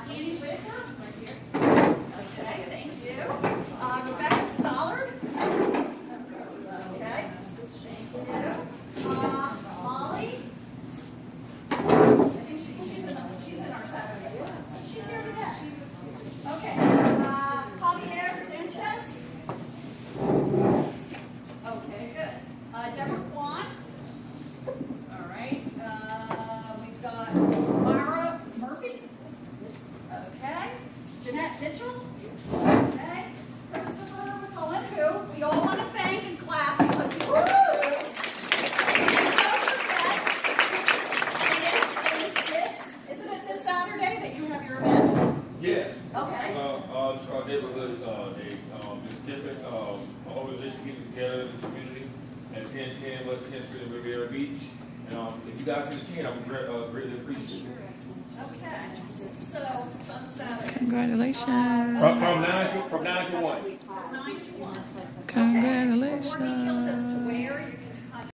Annie Whitaker. Okay, thank you. Rebecca Stollard. Okay, thank you. Molly. I think she's in our Saturday class. She's here today. Okay. Javier Sanchez. Okay, good. Deborah Kwan. All right. We've got Mara Murphy. Okay. Jeanette Mitchell. Okay. Christopher McCullon, who we all want to thank and clap because he worked through. Isn't it this Saturday that you have your event? Yes. Okay. Neighborhood, there's different organizations getting together in the community at 1010 West 10th Street in Riviera Beach. And if you guys can attend, I would greatly appreciate it. Okay. So it's on Saturday. Congratulations. From 9 to 1. From 9 to 1. Congratulations. Okay. For more details as to where you